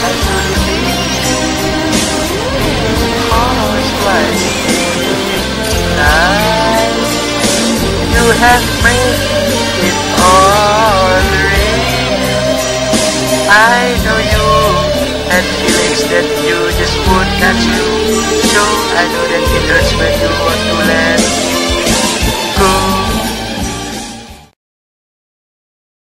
I truly feel, cause twice tonight you have made it all real. I know you had feelings that you just would not show. I know that it hurts when you want to let